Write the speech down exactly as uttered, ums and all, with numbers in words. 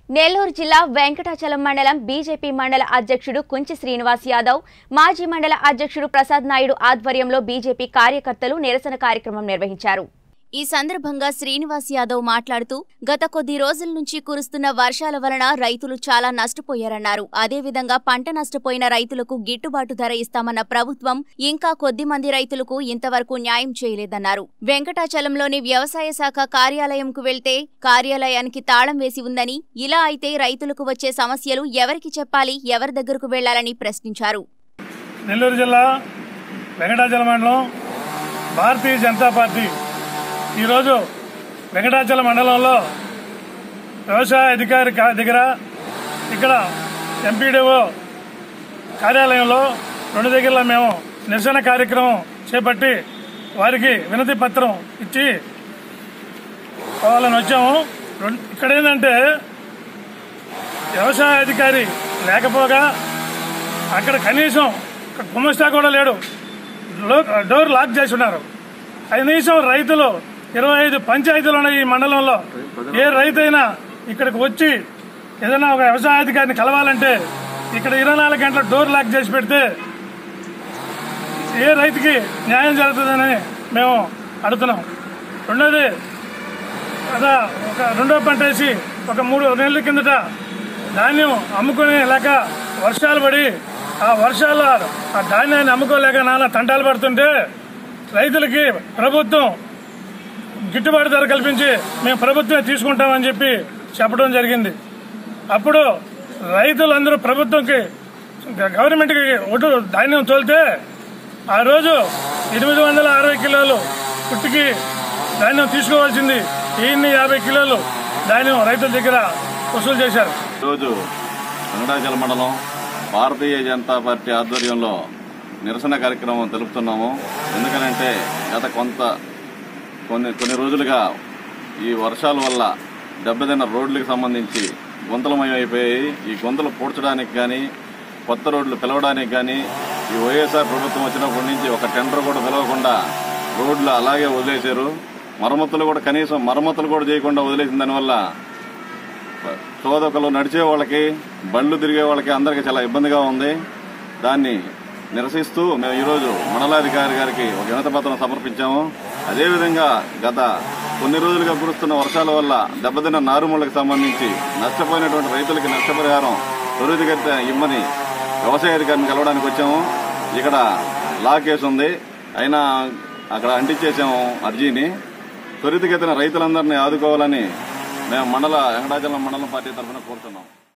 నెల్లూరు జిల్లా వెంకటాచలం మండలం బీజేపీ మండల అధ్యక్షుడు కుంచి శ్రీనివాస్ యాదవ్, మాజీ మండల అధ్యక్షుడు ప్రసాద్ నాయుడు ఆధ్వర్యంలో బీజేపీ కార్యకర్తలు నిరసన కార్యక్రమం నిర్వహించారు. ఈ సందర్భంగా శ్రీనివాస్ యాదవ్ మాట్లాడుతూ గత కొద్ది రోజుల నుంచి కురుస్తున్న వర్షాల వలన రైతులు చాలా నష్టపోయారన్నారు. అదేవిధంగా పంట నష్టపోయిన రైతులకు గిట్టుబాటు ధర ఇస్తామన్న ప్రభుత్వం ఇంకా కొద్ది మంది రైతులకు ఇంతవరకు న్యాయం చేయలేదన్నారు. వెంకటాచలంలోని వ్యవసాయ శాఖ కార్యాలయంకు వెళ్తే కార్యాలయానికి తాళం వేసి ఉందని, ఇలా అయితే రైతులకు వచ్చే సమస్యలు ఎవరికి చెప్పాలి, ఎవరి దగ్గరకు వెళ్లాలని ప్రశ్నించారు. నెల్లూరు జిల్లా వెంకటాచలం మండలం భారతీయ జనతా పార్టీ ఈరోజు వెంకటాచలం మండలంలో వ్యవసాయ అధికారి దగ్గర, ఇక్కడ ఎంపీడీఓ కార్యాలయంలో రెండు దగ్గర మేము నిరసన కార్యక్రమం చేపట్టి వారికి వినతి పత్రం ఇచ్చి పోవాలని వచ్చాము. ఇక్కడ ఏంటంటే వ్యవసాయ అధికారి లేకపోగా అక్కడ కనీసం గుమస్తా కూడా లేడు, డోర్ లాక్ చేసి ఉన్నారు. కనీసం రైతులు ఇరవై ఐదు పంచాయతీలు ఉన్నాయి ఈ మండలంలో. ఏ రైతు అయినా ఇక్కడికి వచ్చి ఏదైనా ఒక వ్యవసాయ అధికారిని కలవాలంటే ఇక్కడ ఇరవై నాలుగు గంటల డోర్ లాక్ చేసి పెడితే ఏ రైతుకి న్యాయం జరుగుతుందని మేము అడుగుతున్నాం. రెండోది, అదా ఒక రెండో పంట వేసి ఒక మూడు నెలల కిందట ధాన్యం అమ్ముకునే లేక వర్షాలు పడి ఆ వర్షాల ఆ ధాన్యాన్ని అమ్ముకోలేక నానా తంటాలు పడుతుంటే రైతులకి ప్రభుత్వం గిట్టుబాటు ధర కల్పించి మేము ప్రభుత్వమే తీసుకుంటామని చెప్పి చెప్పడం జరిగింది. అప్పుడు రైతులందరూ ప్రభుత్వంకి గవర్నమెంట్కి ఒడ్డు ధాన్యం తోలితే ఆ రోజు ఎనిమిది వందల అరవై కిలోలు పుట్టికి ధాన్యం తీసుకోవాల్సింది వెయ్యి యాభై కిలోలు ధాన్యం రైతుల దగ్గర వసూలు చేశారు. ఈరోజు వెంకటాచలం మండలం భారతీయ జనతా పార్టీ ఆధ్వర్యంలో నిరసన కార్యక్రమం తెలుపుతున్నాము. ఎందుకనంటే గత కొంత కొన్ని కొన్ని రోజులుగా ఈ వర్షాల వల్ల దెబ్బతిన్న రోడ్లకు సంబంధించి గుంతలమయం అయిపోయాయి. ఈ గుంతలు పూడ్చడానికి కానీ, కొత్త రోడ్లు పిలవడానికి కానీ ఈ వైఎస్ఆర్ ప్రభుత్వం వచ్చినప్పటి నుంచి ఒక టెండర్ కూడా పిలవకుండా రోడ్లు అలాగే వదిలేశారు. మరమ్మతులు కూడా కనీసం మరమ్మతులు కూడా చేయకుండా వదిలేసిన దానివల్ల చోదకులు నడిచే వాళ్ళకి, బండ్లు తిరిగే వాళ్ళకి అందరికీ చాలా ఇబ్బందిగా ఉంది. దాన్ని నిరసిస్తూ మేము ఈరోజు మండలాధికారి గారికి ఒక వినతి పత్రం సమర్పించాము. అదేవిధంగా గత కొన్ని రోజులుగా కురుస్తున్న వర్షాల వల్ల దెబ్బతిన్న నారుమూలకు సంబంధించి నష్టపోయినటువంటి రైతులకి నష్టపరిహారం త్వరితగతిన ఇమ్మని వ్యవసాయ అధికారిని కలవడానికి వచ్చాము. ఇక్కడ లా కేసు ఉంది, అయినా అక్కడ అంటించేసాము అర్జీని. త్వరితగతిన రైతులందరినీ ఆదుకోవాలని మేము మండల వెంకటాచలం మండలం పార్టీ తరఫున కోరుతున్నాం.